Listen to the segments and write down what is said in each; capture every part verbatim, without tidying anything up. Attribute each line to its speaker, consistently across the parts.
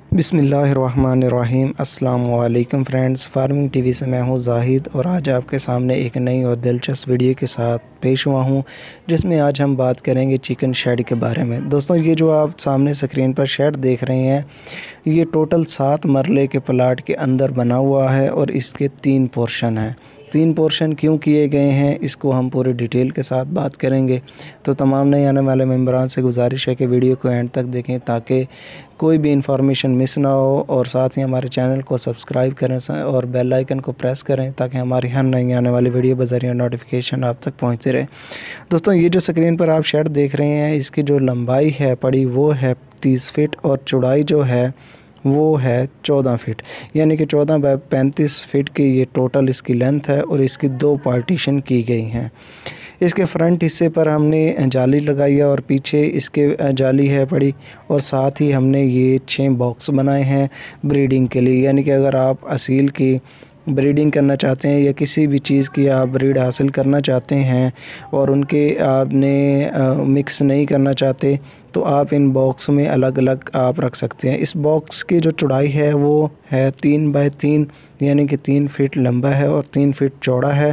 Speaker 1: बिस्मिल्लाहिर्रहमानिर्रहीम। अस्सलाम वालेकुम फ्रेंड्स, फार्मिंग टीवी से मैं हूं जाहिद और आज आपके सामने एक नई और दिलचस्प वीडियो के साथ पेश हुआ हूं, जिसमें आज हम बात करेंगे चिकन शेड के बारे में। दोस्तों, ये जो आप सामने स्क्रीन पर शेड देख रहे हैं, ये टोटल सात मरले के प्लाट के अंदर बना हुआ है और इसके तीन पोर्शन हैं। तीन पोर्शन क्यों किए गए हैं, इसको हम पूरे डिटेल के साथ बात करेंगे। तो तमाम नए आने वाले मेंबरान से गुजारिश है कि वीडियो को एंड तक देखें ताकि कोई भी इंफॉर्मेशन मिस ना हो, और साथ ही हमारे चैनल को सब्सक्राइब करें और बेल आइकन को प्रेस करें ताकि हमारी हर नई आने वाली वीडियो बज़रिया नोटिफिकेशन आप तक पहुंचती रहे। दोस्तों, ये जो स्क्रीन पर आप शेड देख रहे हैं, इसकी जो लंबाई है पड़ी वो है तीस फीट और चौड़ाई जो है वो है चौदह फीट, यानी कि चौदह बाय पैंतीस फीट की ये टोटल इसकी लेंथ है और इसकी दो पार्टीशन की गई हैं। इसके फ्रंट हिस्से पर हमने जाली लगाई है और पीछे इसके जाली है पड़ी, और साथ ही हमने ये छः बॉक्स बनाए हैं ब्रीडिंग के लिए। यानी कि अगर आप असील की ब्रीडिंग करना चाहते हैं या किसी भी चीज़ की आप ब्रीड हासिल करना चाहते हैं और उनके आपने आ, मिक्स नहीं करना चाहते, तो आप इन बॉक्स में अलग अलग आप रख सकते हैं। इस बॉक्स की जो चौड़ाई है वो है तीन बाय तीन, यानी कि तीन फीट लंबा है और तीन फीट चौड़ा है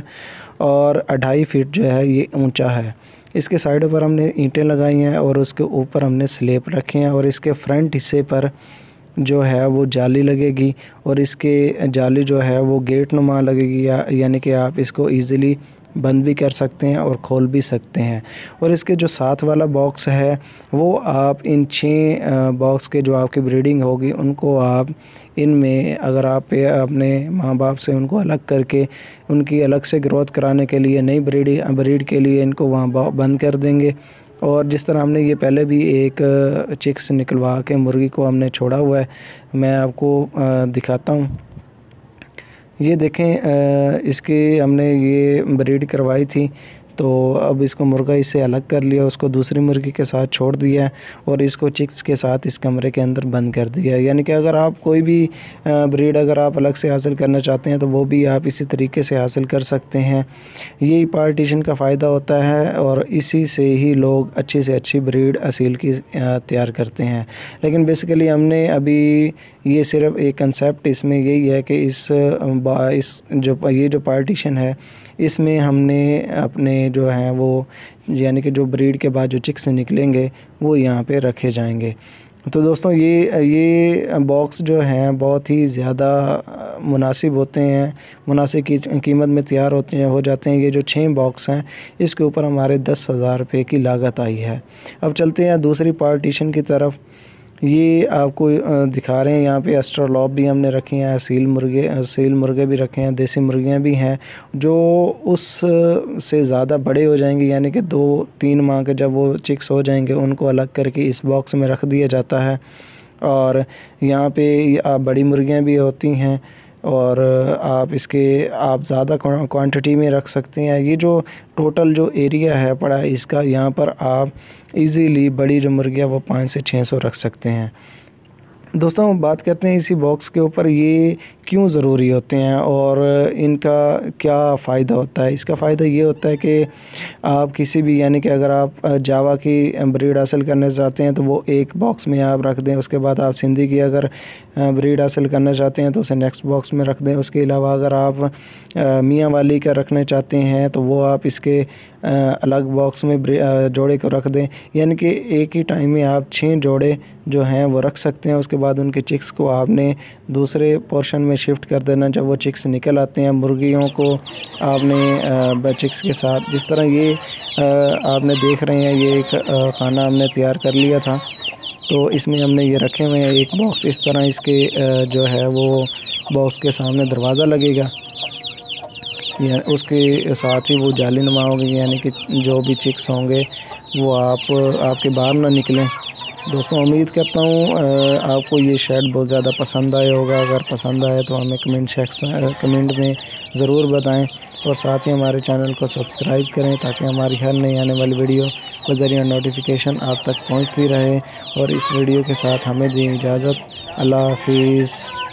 Speaker 1: और अढ़ाई फीट जो है ये ऊंचा है। इसके साइडों पर हमने ईंटें लगाई हैं और उसके ऊपर हमने स्लेब रखे हैं, और इसके फ्रंट हिस्से पर जो है वो जाली लगेगी और इसके जाली जो है वो गेट नुमा लगेगी, या यानी कि आप इसको इजीली बंद भी कर सकते हैं और खोल भी सकते हैं। और इसके जो साथ वाला बॉक्स है वो आप इन छः बॉक्स के जो आपकी ब्रीडिंग होगी उनको आप इनमें अगर आप अपने माँ बाप से उनको अलग करके उनकी अलग से ग्रोथ कराने के लिए नई ब्रीड ब्रीड के लिए इनको वहाँ बंद कर देंगे। और जिस तरह हमने ये पहले भी एक चिक्स निकलवा के मुर्गी को हमने छोड़ा हुआ है, मैं आपको दिखाता हूँ। ये देखें, इसके हमने ये ब्रीड करवाई थी, तो अब इसको मुर्गा इससे अलग कर लिया, उसको दूसरी मुर्गी के साथ छोड़ दिया और इसको चिक्स के साथ इस कमरे के अंदर बंद कर दिया। यानी कि अगर आप कोई भी ब्रीड अगर आप अलग से हासिल करना चाहते हैं तो वो भी आप इसी तरीके से हासिल कर सकते हैं। यही पार्टीशन का फ़ायदा होता है और इसी से ही लोग अच्छी से अच्छी ब्रीड असील की तैयार करते हैं। लेकिन बेसिकली हमने अभी ये सिर्फ एक कंसेप्ट इसमें यही है कि इस इस जो ये जो पार्टीशन है इसमें हमने अपने जो हैं वो यानी कि जो ब्रीड के बाद जो चिक्स निकलेंगे वो यहाँ पे रखे जाएंगे। तो दोस्तों, ये ये बॉक्स जो हैं बहुत ही ज़्यादा मुनासिब होते हैं, मुनासिब की कीमत में तैयार होते हैं हो जाते हैं। ये जो छः बॉक्स हैं इसके ऊपर हमारे दस हज़ार रुपये की लागत आई है। अब चलते हैं दूसरी पार्टीशन की तरफ। ये आपको दिखा रहे हैं, यहाँ पे एस्ट्रोलॉप भी हमने रखे हैं, असील मुर्गे असील मुर्गे भी रखे हैं, देसी मुर्गियाँ भी हैं जो उस से ज़्यादा बड़े हो जाएंगे, यानी कि दो तीन माह के जब वो चिक्स हो जाएंगे उनको अलग करके इस बॉक्स में रख दिया जाता है। और यहाँ पे बड़ी मुर्गियाँ भी होती हैं और आप इसके आप ज़्यादा क्वांटिटी में रख सकते हैं। ये जो टोटल जो एरिया है पड़ा है इसका, यहाँ पर आप इजीली बड़ी जो मुर्गियाँ वो पाँच से छः सौ रख सकते हैं। दोस्तों, हम बात करते हैं इसी बॉक्स के ऊपर ये क्यों ज़रूरी होते हैं और इनका क्या फ़ायदा होता है। इसका फ़ायदा ये होता है कि आप किसी भी यानी कि अगर आप जावा की ब्रीड हासिल करना चाहते हैं तो वो एक बॉक्स में आप रख दें, उसके बाद आप सिंधी की अगर ब्रीड हासिल करना चाहते हैं तो उसे नेक्स्ट बॉक्स में रख दें। उसके अलावा अगर आप मियाँ वाली का रखना चाहते हैं तो वो आप इसके अलग बॉक्स में जोड़े को रख दें, यानी कि एक ही टाइम में आप छः जोड़े जो हैं वो रख सकते हैं। उसके बाद उनके चिक्स को आपने दूसरे पोर्शन में शिफ्ट कर देना। जब वो चिक्स निकल आते हैं मुर्गियों को आपने चिक्स के साथ, जिस तरह ये आपने देख रहे हैं, ये एक खाना हमने तैयार कर लिया था, तो इसमें हमने ये रखे हुए हैं एक बॉक्स। इस तरह इसके जो है वो बॉक्स के सामने दरवाज़ा लगेगा, या उसके साथ ही वो जाली नुमा होगी, यानी कि जो भी चिक्स होंगे वो आप आपके बाहर ना निकलें। दोस्तों, उम्मीद करता हूँ आपको ये शेड बहुत ज़्यादा पसंद आया होगा। अगर पसंद आए तो हमें कमेंट सेक्शन कमेंट में ज़रूर बताएं और साथ ही हमारे चैनल को सब्सक्राइब करें ताकि हमारी हर नई आने वाली वीडियो बज़रिया नोटिफिकेशन आप तक पहुंचती रहे। और इस वीडियो के साथ हमें दें इजाज़त। अल्लाह हाफिज़।